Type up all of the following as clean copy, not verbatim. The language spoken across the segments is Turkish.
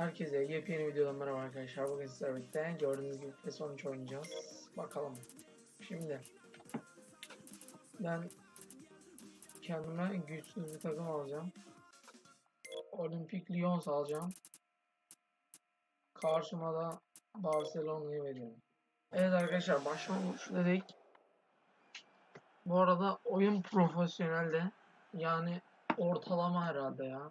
Herkese yepyeni videodan merhaba arkadaşlar. Bugün sizlerle birlikte gördüğünüz gibi PES 13 oynayacağız. Bakalım. Şimdi ben kendime güçsüz bir takım alacağım. Olympique Lyon alacağım. Karşıma da Barcelona'yı veriyorum. Evet arkadaşlar, başlamış dedik. Bu arada oyun profesyonelde, yani ortalama herhalde ya.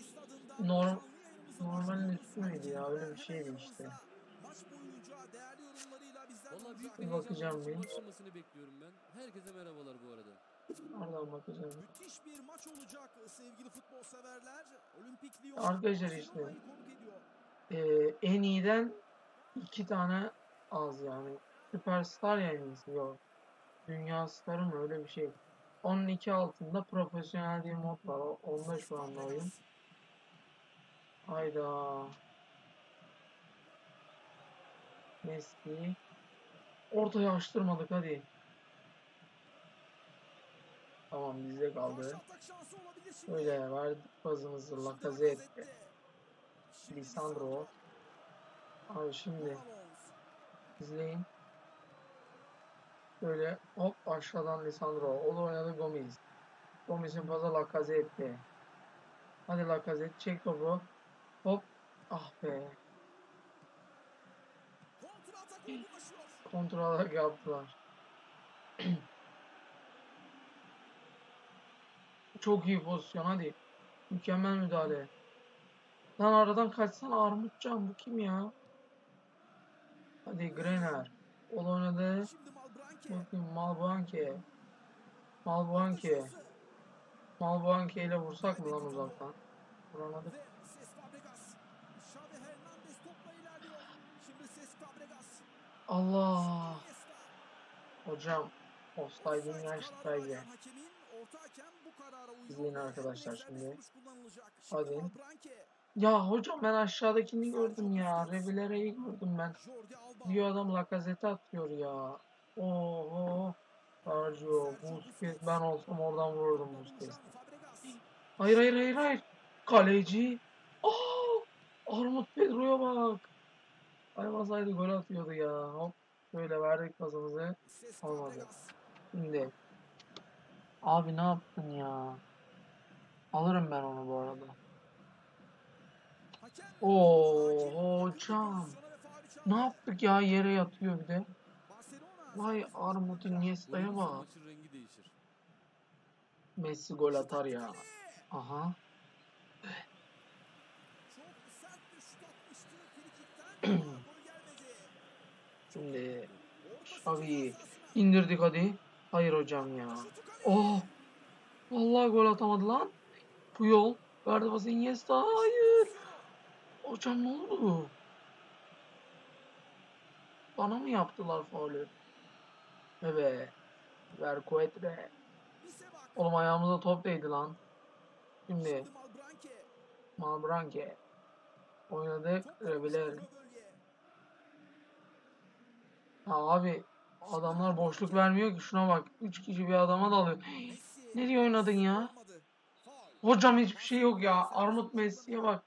Normalin üstü müydü ya, öyle bir şeydi işte. Bir bakacağım bir. Başlamasını bekliyorum ben. Herkese merhabalar bu arada. Oradan bakacağım. Müthiş bir maç olacak sevgili futbol severler. Olimpik Lyon Arkadaşlar işte en iyiden 2 tane az yani. Süperstar ya en iyisi, yok. Dünya starı mı, öyle bir şey. Onun 2 altında profesyonel diye mod var. Onda şu anda oyun. Hayda. Messi. Ortaya açtırmadık, hadi. Tamam, bizde kaldı. Öyle verdik bazımızı. Lacazette. Lisandro. Abi şimdi izleyin. Böyle hop aşağıdan Lisandro. O da oynadı Gomis. Gomis'in pası Lacazette. Hadi Lacazette, çek topu. Hop. Ah be. Kontrol atak yaptılar. Çok iyi pozisyon, hadi. Mükemmel müdahale. Lan aradan kaçsana Armutcan, bu kim ya? Hadi Grener. O da oynadı. Bakayım Malbanke. Malbanke ile vursak mı lan uzaktan? Vuramadık. Allah. Hocam offside'in yaştaydı. İzleyin arkadaşlar şimdi. Hadi. Ya hocam, ben aşağıdakini gördüm ya. Revilera'yı gördüm ben. Diyor adam Lacazette atıyor ya. Oho. Sergio Busquets, ben olsam oradan vururdum Busquets'e. Hayır. Kaleci. Armut Pedro'ya bak. Ayvazaydı, gol atıyordu ya. Hop. Böyle verdik pasımızı. Olmadı. Şimdi. Abi ne yaptın ya? Alırım ben onu bu arada. Oo hocam. Ne yaptık ya, yere yatıyor bir de. Vay Armut Iniesta'ya bak. Maçın rengi değişir. Messi gol atar ya. Aha. Şimdi Xavi indirdik, hadi. Hayır hocam ya. Oh. Vallahi gol atamadı lan. Puyol verdi pası Iniesta. Hayır. Hocam ne oldu? Bana mı yaptılar faulü? Evet. Ver Coetre. Oğlum ayağımıza top değdi lan. Şimdi Malbranque. Oynadık. Rebiler. Ya abi, adamlar boşluk vermiyor ki, şuna bak. 3 kişi bir adama dalıyor. Nereye oynadın ya? Hocam hiçbir şey yok ya. Armut Messi'ye bak.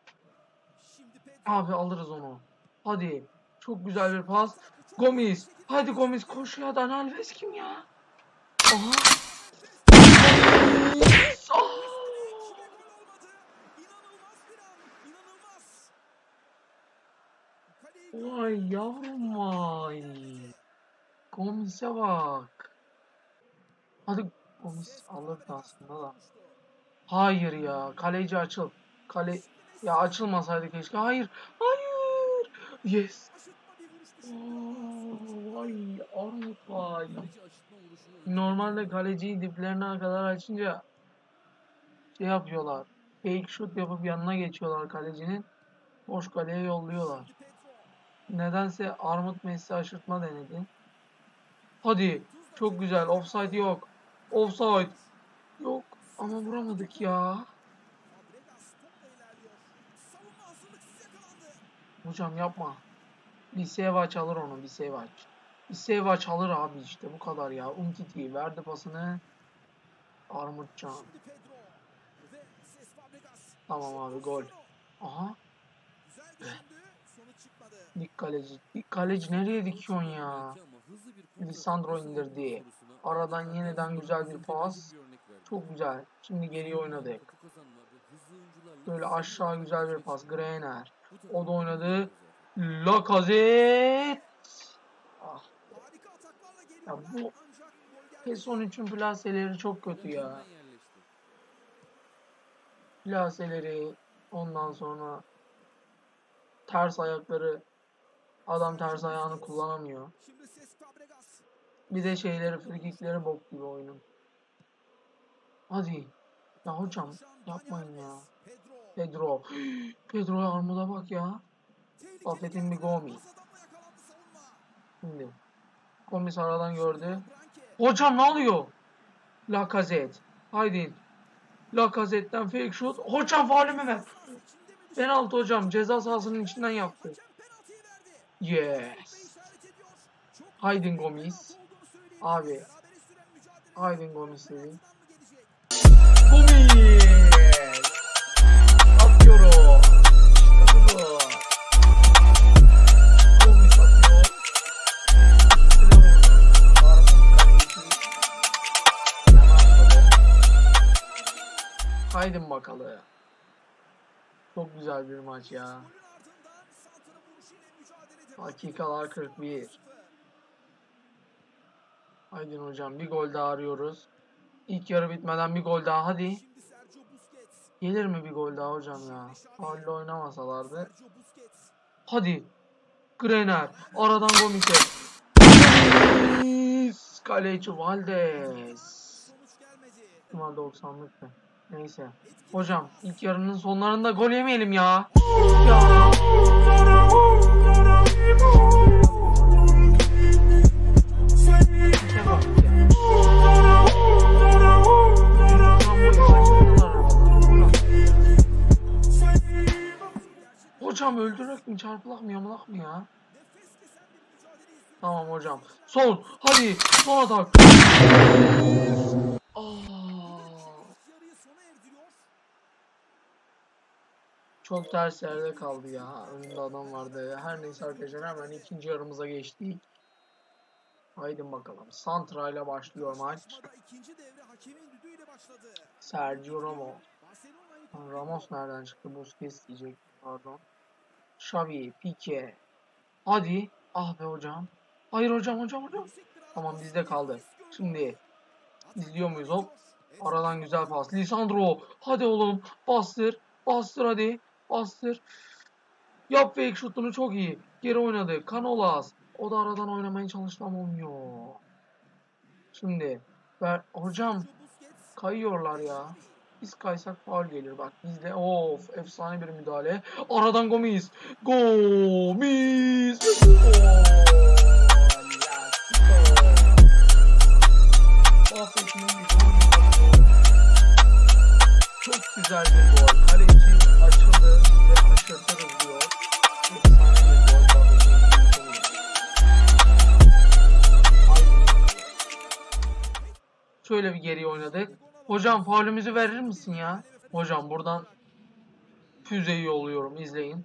Abi alırız onu. Hadi. Çok güzel bir pas. Gomis. Hadi Gomis, koş ya. Dani Alves kim ya? Aha. Gomis. Vay yavrum vay. Gomis'e bak. Hadi Gomis alırdı aslında da. Hayır ya. Kaleci açıl. Ya açılmasaydı keşke. Hayır. Yes. Vay Armut vay. Normalde kaleciyi diplerine kadar açınca şey yapıyorlar. Fake shoot yapıp yanına geçiyorlar kalecinin. Boş kaleye yolluyorlar. Nedense Armut Messi aşırtma denedi. Hadi. Çok güzel. Offside yok. Offside. Yok. Ama vuramadık ya. Hocam yapma. Bisevac alır onu. Bisevac alır abi, işte bu kadar ya. Umtiti verdi pasını. Armutcan. Tamam abi, gol. Aha. Dik kaleci. Dik kaleci nereye dikiyorsun ya? Lisandro indirdi. Aradan yeniden güzel bir pas. Çok güzel. Şimdi geriye oynadık. Böyle aşağı güzel bir pas. Greiner. O da oynadı. Lacazette. Ah. Ya bu PES 13'ün plaseleri çok kötü ya. Plaseleri, ondan sonra ters ayakları, adam ters ayağını kullanamıyor. Bir de şeyleri, frikikleri bok gibi oyunun. Hadi. Ya hocam yapmayın ya. Pedro. Pedro'ya armuda bak ya. Affetin bir Gomis. Şimdi. Gomis aradan gördü. Hocam ne oluyor? Lacazette. Haydi. Lacazette'den fake shot. Hocam faulümü ver. Penaltı hocam. Ceza sahasının içinden yaptı. Yes. Haydi Gomis. Abi. Haydi Gomis dedi. Gomis. Atıyorum. İşte bu. Gomis atıyor. Haydi bakalım. Çok güzel bir maç ya. Dakikalar 41. Haydi hocam bir gol daha arıyoruz. İlk yarı bitmeden bir gol daha hadi. Gelir mi bir gol daha hocam ya? Faul'le oynamasalardı. Hadi. Greiner. Aradan Gomis'e. Kaleci Valdez. Numara 90'lıktı. Neyse. Hocam ilk yarının sonlarında gol yemeyelim ya. Ya. Hocam öldürek mi, çarpılak mı, yamalak mı ya? Tamam hocam. Son. Hadi. Son atak. Çok ters yerde kaldı ya. Önünde adam vardı. Her neyse arkadaşlar hemen ikinci yarımıza geçtik. Haydi bakalım. Santra ile başlıyor maç. Sergio Ramos. Ramos nereden çıktı? Busquets diyecek. Pardon. Xavi, Pique. Hadi. Ah be hocam. Hayır hocam. Tamam bizde kaldı. Şimdi izliyor muyuz hop? Aradan güzel pas. Lisandro. Hadi oğlum. Bastır hadi. Bastır. Yap fake şutunu çok iyi. Geri oynadı. Canolas. O da aradan oynamaya çalıştı ama olmuyor. Şimdi. Hocam. Kayıyorlar ya. Biz kaysak faul gelir bak. Bizde of efsane bir müdahale. Aradan Gomis. Çok güzel bir gol. Kaleci açıldı ve aşırtırız diyor. Efsane bir gol. Şöyle bir geriye oynadık. Hocam faulümüzü verir misin ya? Hocam buradan füzeyi yolluyorum. İzleyin.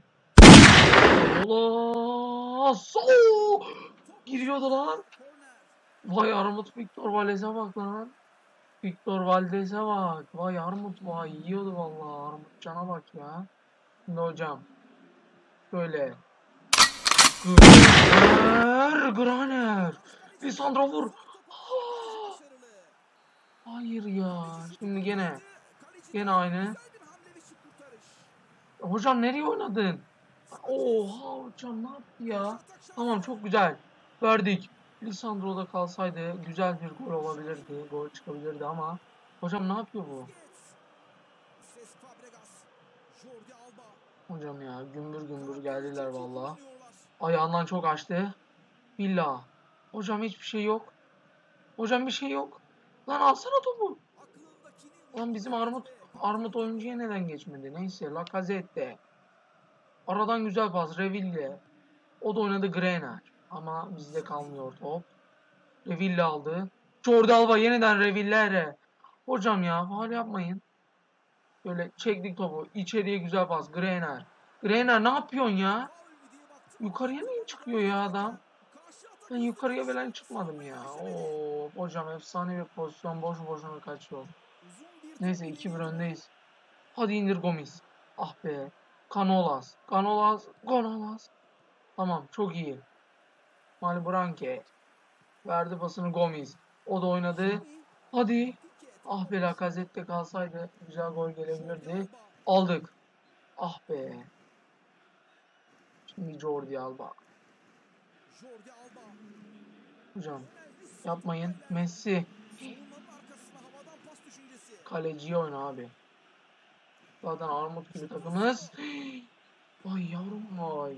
Allah! Giriyordu lan. Vay Armut Victor Valdez'e bak lan. Victor Valdez'e bak. Vay Armut vay. Yiyordu vallahi. Armut cana bak ya. Şimdi hocam. Şöyle. Graner. Lisandro vur. Hayır ya. Şimdi gene aynı. Hocam nereye oynadın? Oha hocam ne yaptı ya? Tamam çok güzel. Verdik. Lisandro'da kalsaydı güzel bir gol olabilirdi. Gol çıkabilirdi ama. Hocam ne yapıyor bu? Hocam ya gümbür gümbür geldiler valla. Ayağından çok açtı. Villa. Hocam hiçbir şey yok. Hocam bir şey yok. Lan alsana topu. Lan bizim Armut oyuncuya neden geçmedi? Neyse Lacazette. Aradan güzel pas. Reville. O da oynadı Greiner. Ama bizde kalmıyor top. Reville aldı. Jordi Alba yeniden Reville'e. Hocam ya faul yapmayın. Böyle çektik topu. İçeriye güzel pas. Greiner. Greiner ne yapıyorsun ya? Yukarıya niye çıkıyor ya adam? Ben yukarıya falan çıkmadım ya. Oo, hocam efsane bir pozisyon. Boş boşuna kaçıyor. Neyse 2-1 öndeyiz. Hadi indir Gomis. Ah be. Canolas. Canolas. Canolas. Tamam çok iyi. Malbranque. Verdi pasını Gomis. O da oynadı. Hadi. Ah be Lacazette kalsaydı güzel gol gelebilirdi. Aldık. Ah be. Şimdi Jordi Alba. Hocam yapmayın. Messi. Kaleciye oyna abi. Zaten armut gibi takımız. Ay yavrum vay.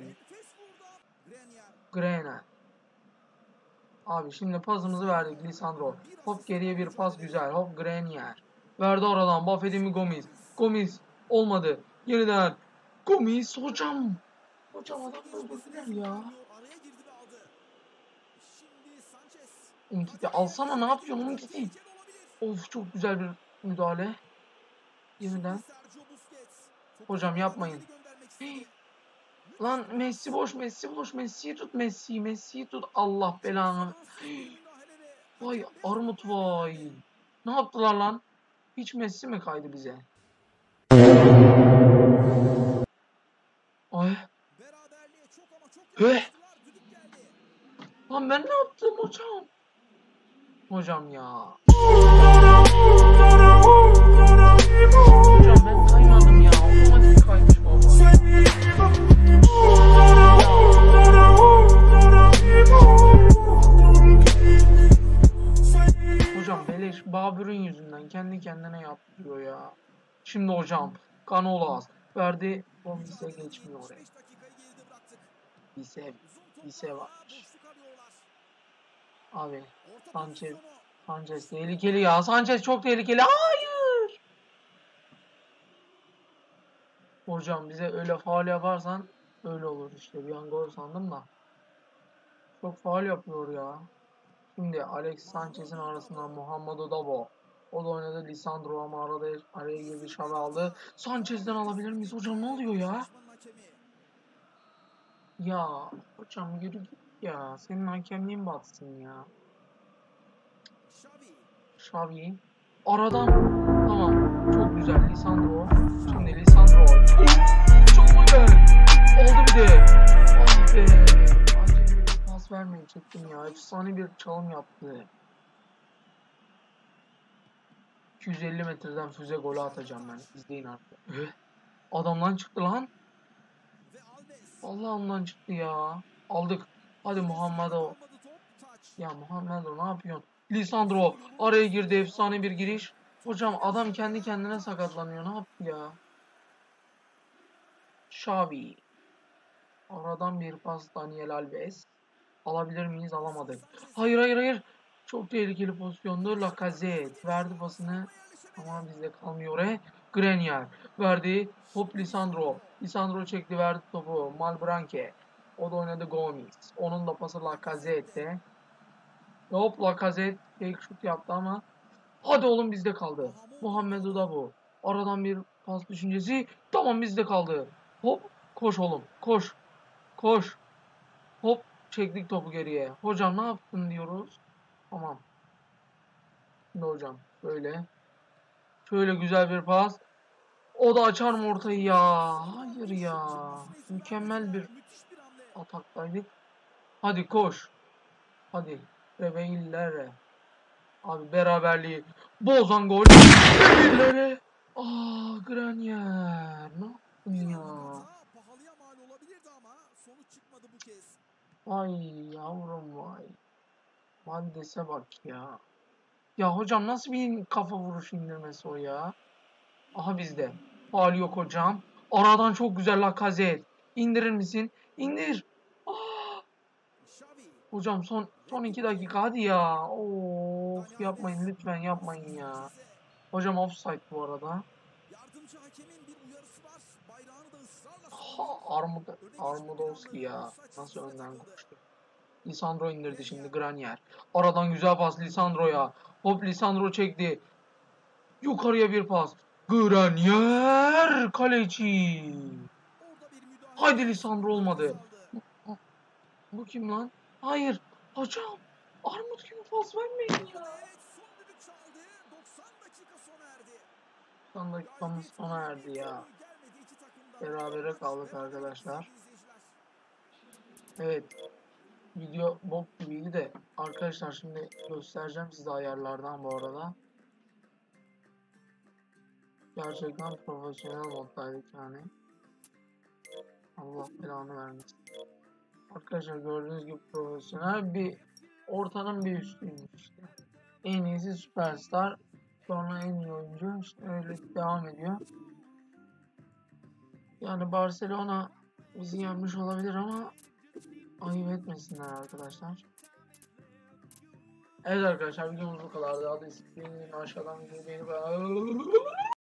Grena. Abi şimdi pasımızı verdik Lisandro. Hop geriye bir pas güzel. Hop Grenier. Verdi oradan. Buffett'in mi Gomis? Gomis. Olmadı. Yeniden. Gomis hocam. Hocam adam öldürdüler ya. Umtiti alsana ne yapıyorsun Umtiti? Of çok güzel bir müdahale. Yeniden. Hocam yapmayın. Lan Messi boş, Messi boş. Messi'yi tut, Messi'yi tut. Allah belanı. Vay armut vay. Ne yaptılar lan? Hiç Messi mi kaydı bize? Ay. Lan ben ne yaptım hocam? Hocam ya. Hocam ben kaymadım ya. Otomatik kaymış baba. Hocam beleş Babür'ün yüzünden kendi kendine yaptırıyor ya. Şimdi hocam Canolas verdi. O bize geçmiyor oraya. Bise var. Abi Sanchez tehlikeli ya. Sanchez çok tehlikeli. Hayır. Hocam bize öyle faul yaparsan öyle olur işte. Bir an gol sandım da. Çok faul yapıyor ya. Şimdi Alex Sanchez'in arasından Muhammed Dabo. O da oynadı. Lisandro ama araya girdi. Şavi aldı. Sanchez'den alabilir miyiz? Hocam ne oluyor ya? Ya hocam yürü git ya. Senin hakemliğin batsın ya. Xavi. Aradan. Tamam. Çok güzel. Lisandro. Şimdi Lisandro. Çok güzel. Oldu bir de. Ah be. Acele bir pas vermeyecektim ya. Efsane bir çalım yaptı. 250 metreden füze golü atacağım ben. İzleyin artık. Adamdan çıktı lan. Allah'ımdan çıktı ya. Aldık. Hadi Muhammedo. Ya Muhammedo ne yapıyorsun? Lisandro araya girdi. Efsane bir giriş. Hocam adam kendi kendine sakatlanıyor. Ne yaptı ya? Xavi. Aradan bir pas Daniel Alves. Alabilir miyiz? Alamadık. Hayır. Çok tehlikeli pozisyonda. Lacazette verdi pasını. Ama bizde kalmıyor. Grenier verdi. Hop Lisandro. Lisandro çekti verdi topu. Malbranque. O da oynadı Gomis. Onun da pası Lacazette'de. Hop Lacazette fake şut yaptı ama. Hadi oğlum bizde kaldı. Muhammed Dabo. Aradan bir pas düşüncesi. Tamam bizde kaldı. Hop koş oğlum. Koş. Hop çektik topu geriye. Hocam ne yaptın diyoruz. Tamam. Şimdi hocam böyle. Şöyle güzel bir pas. O da açar mı ortayı ya? Hayır ya. Mükemmel bir ataktaydık. Hadi koş. Hadi. Rebeillere. Abi beraberliği bozan gol. Rebeillere. Grenier. Ne yaptın ya? Ay yavrum vay. Maddese bak ya. Ya hocam nasıl bir kafa vuruş indirmesi o ya? Aha bizde. Faul yok hocam. Aradan çok güzel Lacazette. İndirir misin? İndir. Hocam son 2 dakika hadi ya. Of yapmayın lütfen yapmayın ya. Hocam offside bu arada. Armudowski ya. Nasıl önden koştu. Lisandro indirdi şimdi Grenier. Aradan güzel pas Lisandro'ya. Hop Lisandro çekti. Yukarıya bir pas. Grenier kaleci. Haydi Lisandro olmadı. Bu kim lan? Hayır. Hocam. Armut gibi pas vermeyin ya. Evet, son düdük çaldı. 90 dakika sona erdi. 90 dakikamız sona erdi ya. Gelmedi iki takımdan. Berabere kaldık arkadaşlar. İzleyiciler. Evet. Video bok gibiydi de. Arkadaşlar şimdi göstereceğim size ayarlardan bu arada. Gerçekten profesyonel moddaydık yani. Allah belanı vermesin. Arkadaşlar gördüğünüz gibi profesyonel bir ortanın bir üstüymüş işte. En iyisi süperstar. Sonra en iyi oyuncu. İşte öyle devam ediyor. Yani Barcelona bizi yenmiş olabilir ama ayıp etmesinler arkadaşlar. Evet arkadaşlar videomuz bu kadar. Daha da isteyin aşağıdan videoyu beğenip